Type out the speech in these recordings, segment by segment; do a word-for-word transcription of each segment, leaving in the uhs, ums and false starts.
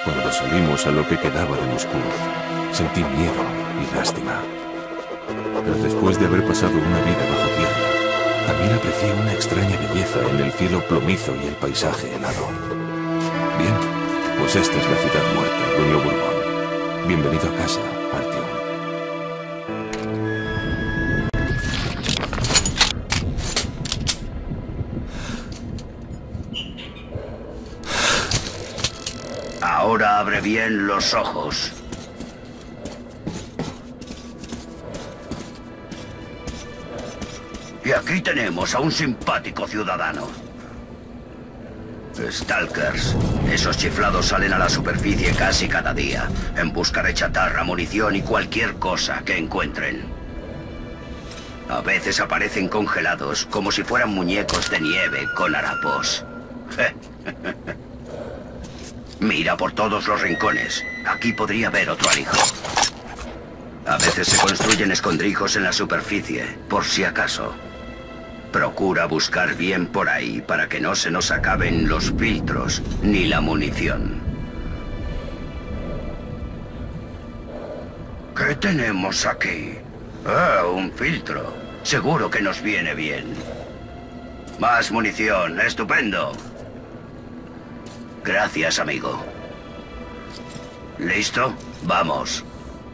Cuando salimos a lo que quedaba de Moscú, sentí miedo y lástima. Pero después de haber pasado una vida bajo tierra, también aprecié una extraña belleza en el cielo plomizo y el paisaje helado. Bien, pues esta es la ciudad muerta, Dueño Bourbon. Bienvenido a casa, Artyom. Ahora abre bien los ojos. Y aquí tenemos a un simpático ciudadano. Stalkers. Esos chiflados salen a la superficie casi cada día, en busca de chatarra, munición y cualquier cosa que encuentren. A veces aparecen congelados, como si fueran muñecos de nieve con harapos. Mira por todos los rincones. Aquí podría haber otro alijo. A veces se construyen escondrijos en la superficie, por si acaso. Procura buscar bien por ahí para que no se nos acaben los filtros ni la munición. ¿Qué tenemos aquí? Ah, un filtro. Seguro que nos viene bien. Más munición. Estupendo. Gracias, amigo. ¿Listo? Vamos.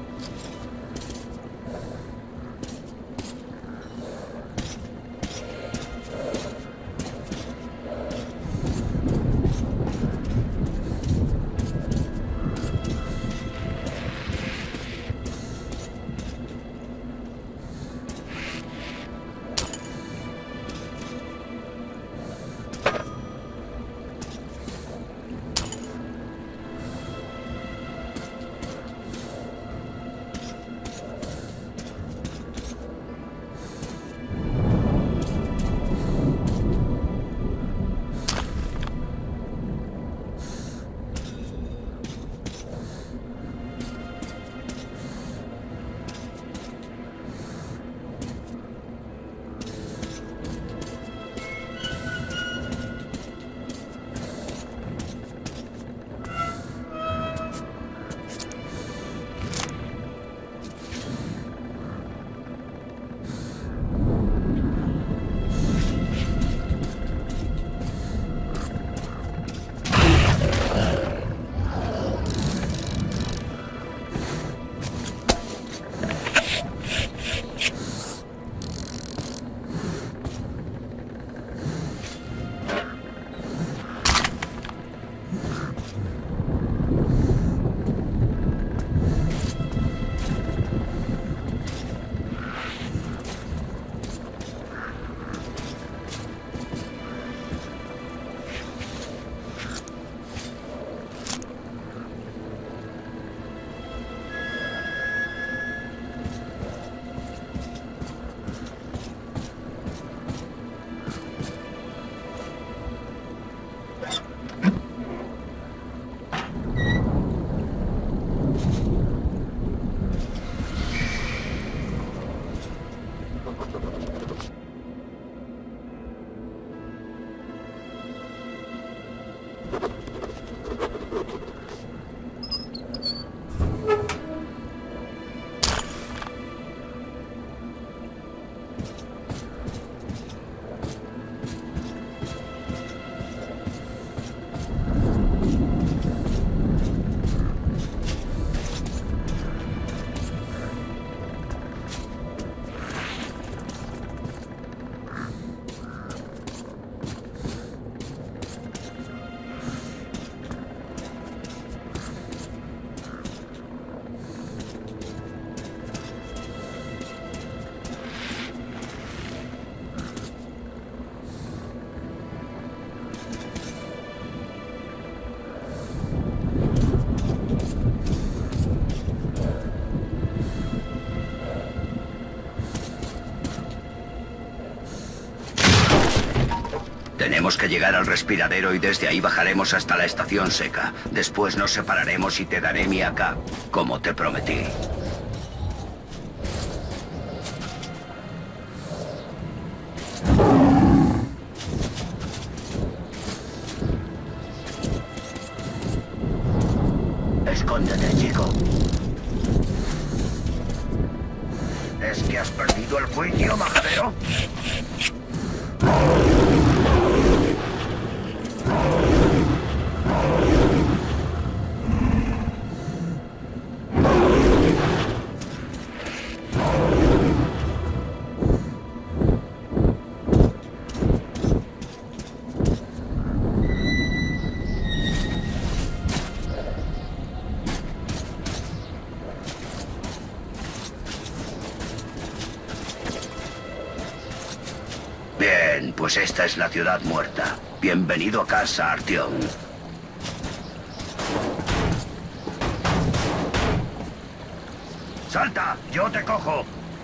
Tenemos que llegar al respiradero y desde ahí bajaremos hasta la estación seca. Después nos separaremos y te daré mi A K, como te prometí. Escóndete, chico. ¿Es que has perdido el juicio, majadero? Bien, pues esta es la ciudad muerta. Bienvenido a casa, Artyom. ¡Salta! ¡Yo te cojo!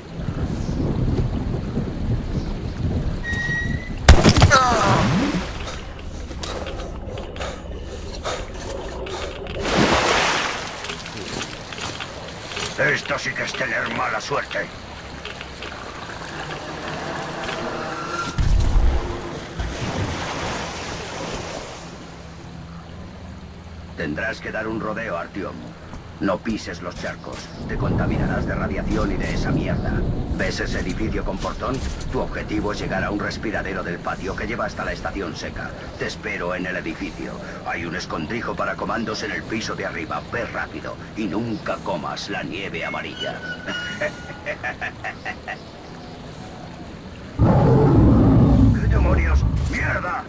Esto sí que es tener mala suerte. Tendrás que dar un rodeo, Artyom. No pises los charcos. Te contaminarás de radiación y de esa mierda. ¿Ves ese edificio con portón? Tu objetivo es llegar a un respiradero del patio que lleva hasta la estación seca. Te espero en el edificio. Hay un escondrijo para comandos en el piso de arriba. Ve rápido y nunca comas la nieve amarilla. ¿Qué demonios? ¡Mierda!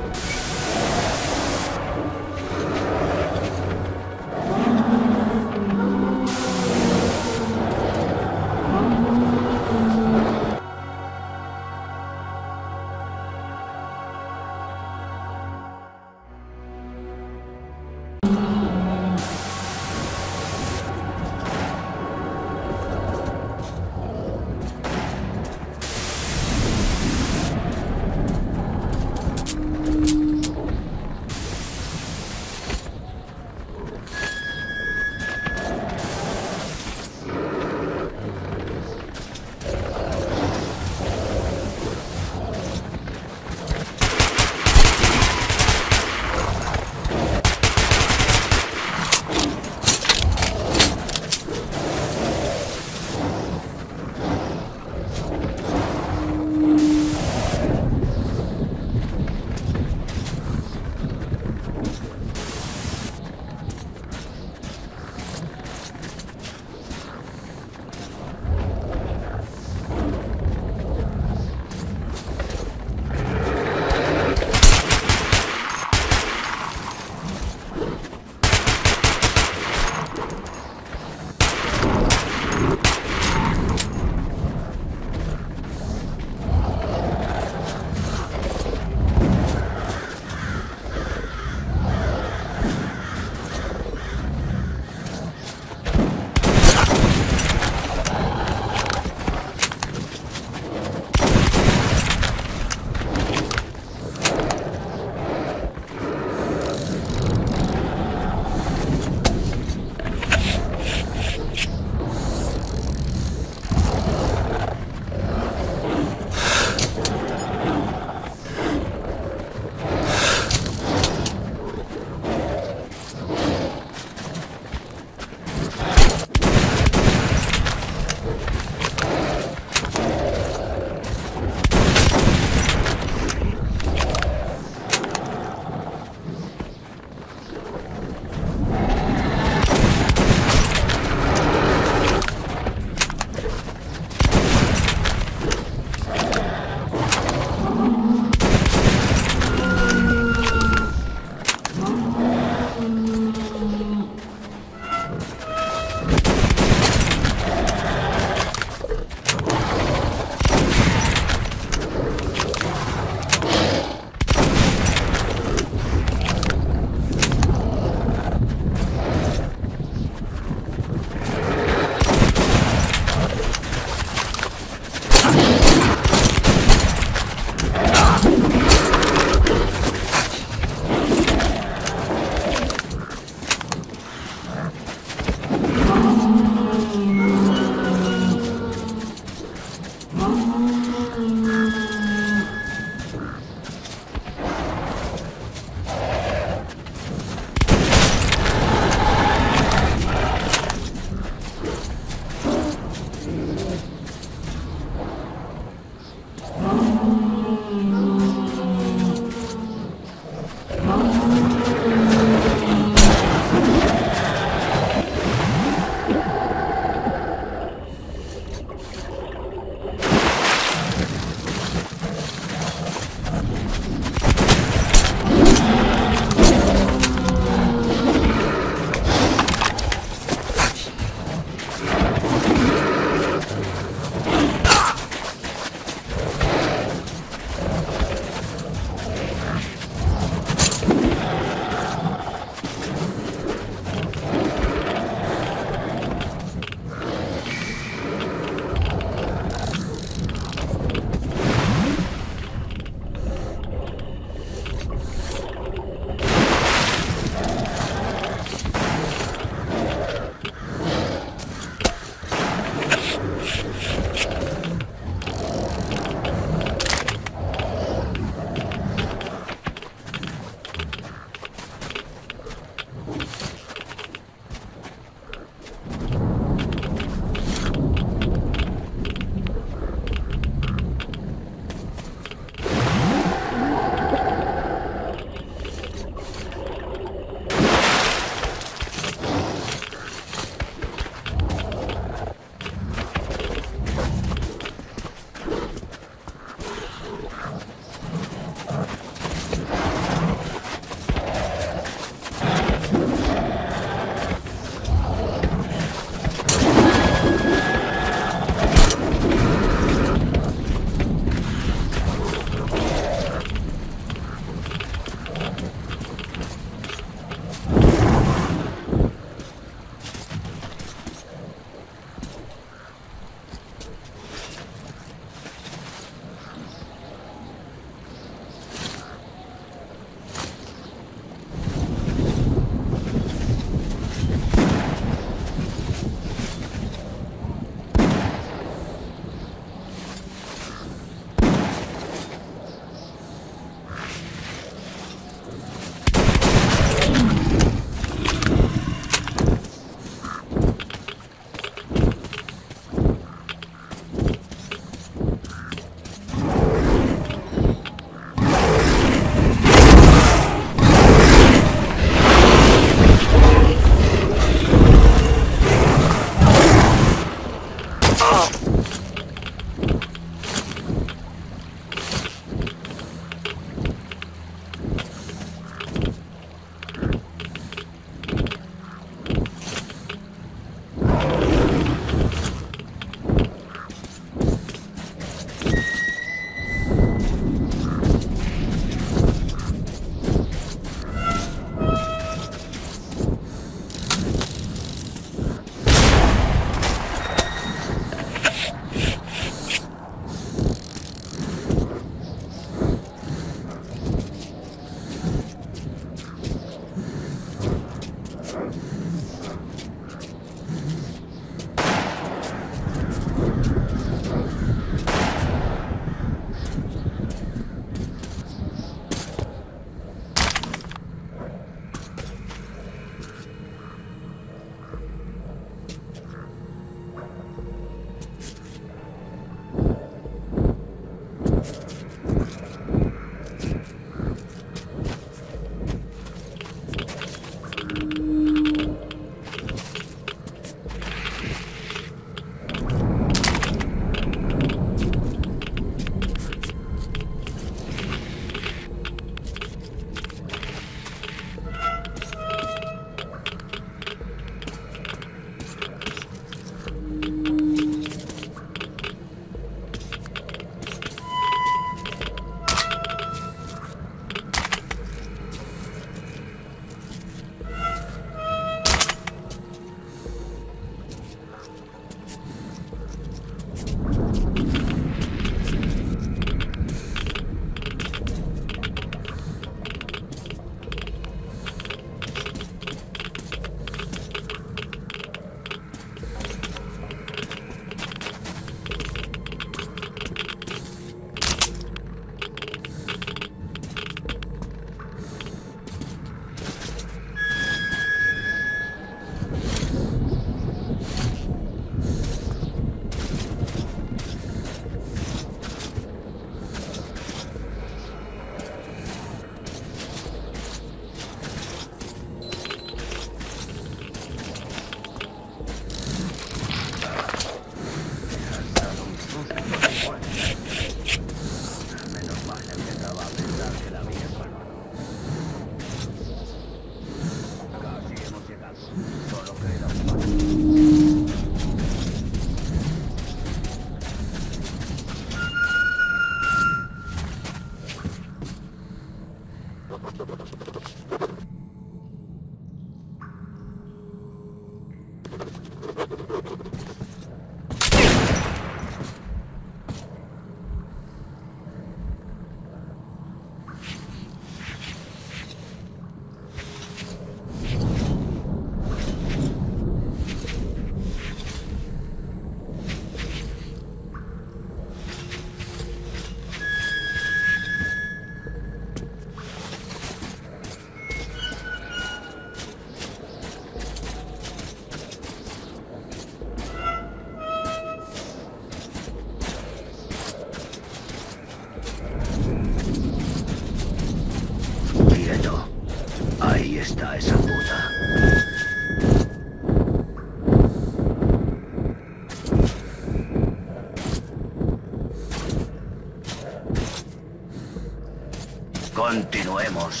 Continuemos.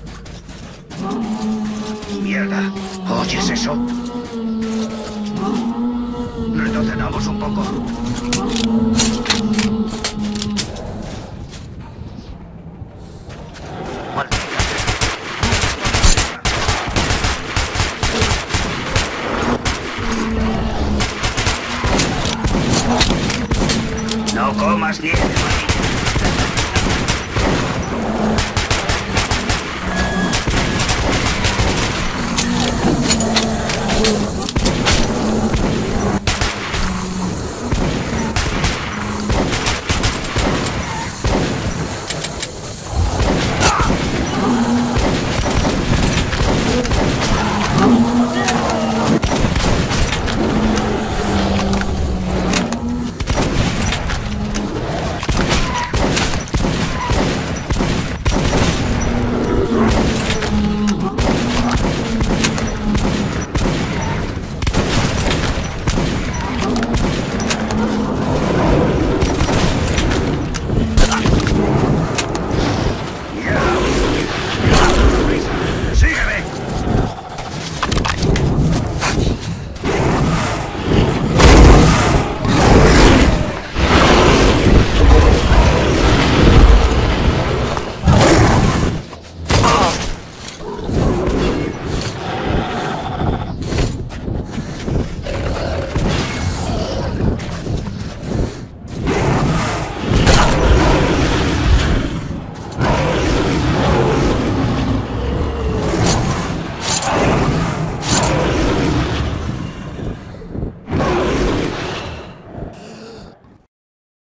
¡Mierda! ¿Oyes eso? Retrocedamos un poco. No comas nieve, María.